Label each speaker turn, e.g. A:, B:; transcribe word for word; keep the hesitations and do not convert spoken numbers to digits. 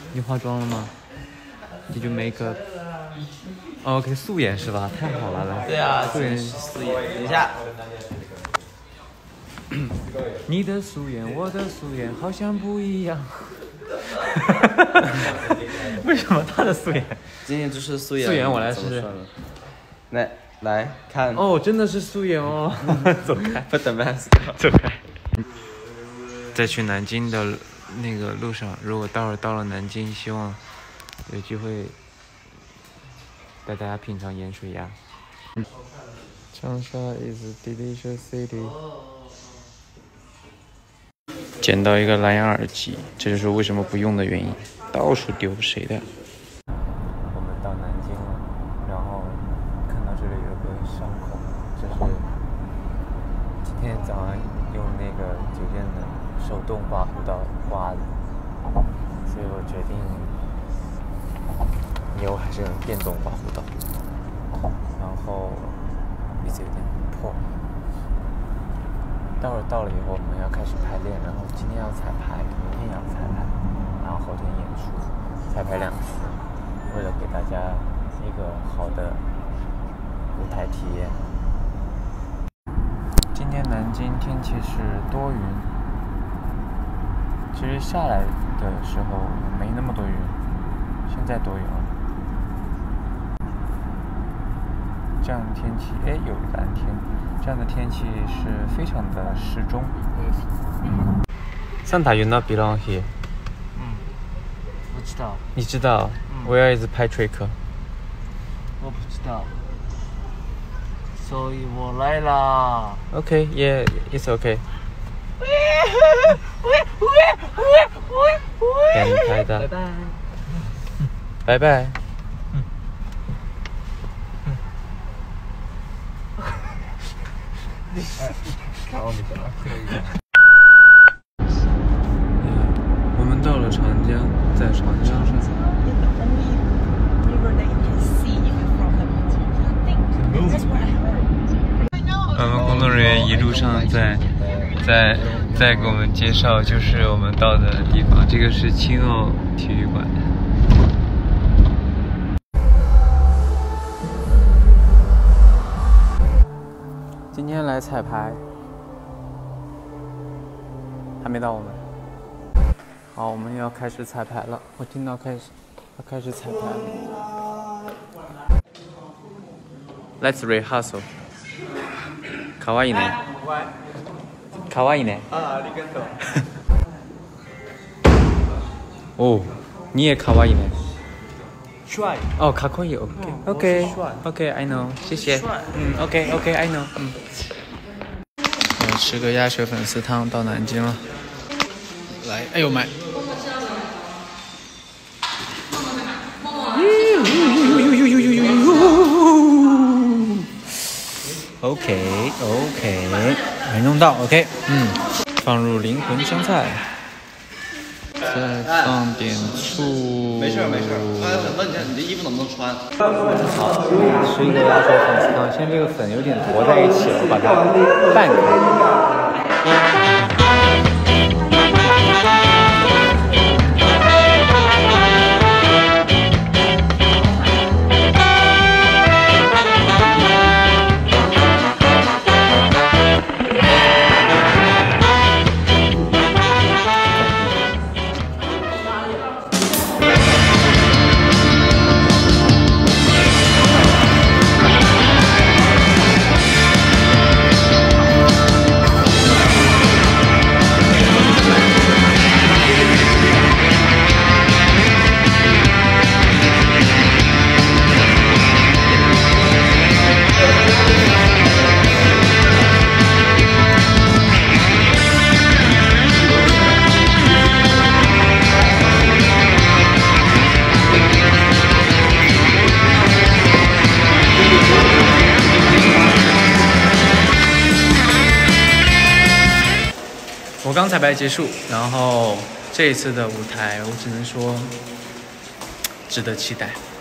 A: 你化妆了吗 ？Did you make up？ 哦 ，OK， 素颜是吧？太好了，来。
B: 对啊，
A: 素颜
B: 素颜。等一下。
A: 你的素颜，我的素颜好像不一样。为什么他的素颜？
B: 今天就是素颜。
A: 素颜我来试试。
B: 来来看。
A: 哦，真的是素颜哦。走开，
B: 不等 mask，
A: 走开。在去南京的那个路上，如果待会儿到了南京，希望有机会带大家品尝盐水鸭。长沙 is a delicious city。捡到一个蓝牙耳机，这就是为什么不用的原因，到处丢，谁的？我们到南京了，然后看到这里有个伤口，这是今天早上用那个酒店的手动刮胡刀刮的，所以我决定以后还是用电动刮胡刀。然后鼻子有点破。待会儿到了以后，我们要开始排练，然后今天要彩排，明天要彩排，然后后天演出，彩排两次，为了给大家一个好的舞台体验。今天南京天气是多云，其实下来的时候没那么多云，现在多云了。这样的天气，哎，有蓝天。这样的天气是非常的适中。Santa you not belong here。
C: 嗯，我知道。
A: 你知道、嗯、？Where is Patrick？
C: 我不知道，所以我来啦。
A: Okay, yeah, it's okay。给你拍的。拜拜。拜拜。
C: 看我你的可以。
A: 我们到了长江，在长江上。我们工作人员一路上在在在给我们介绍，就是我们到的地方。这个是青奥体育馆。今天来彩排，还没到我们。好，我们要开始彩排了。我听到开始，要开始彩排了。Let's rehearsal。かわいいね。かわいいね。
B: 啊，ありがとう。
A: 哦，你也かわいいね。
B: 帅。
A: 哦，かっこいい。OK。OK。OK。I know。谢谢。嗯 ，OK。OK。I know。嗯。我吃个鸭血粉丝汤到南京了。来，哎呦妈！OK OK， 没弄到 OK， 嗯，放入灵魂香菜，再放点醋。
B: 没事没事，刚才很问你，你这衣服能不能穿？
A: 好，吃一个鸭血粉丝汤，现在这个粉有点坨在一起了，我把它拌开。我刚彩排结束，然后这一次的舞台，我只能说值得期待。